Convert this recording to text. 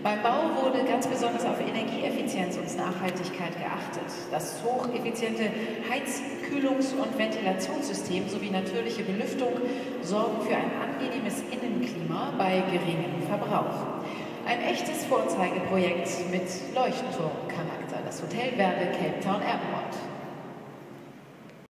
Beim Bau wurde ganz besonders auf Energieeffizienz und Nachhaltigkeit geachtet. Das hocheffiziente Heiz-, Kühlungs- und Ventilationssystem sowie natürliche Belüftung sorgen für ein angenehmes Innenklima bei geringem Verbrauch. Ein echtes Vorzeigeprojekt mit Leuchtturmcharakter, das Hotel Verde Cape Town Airport.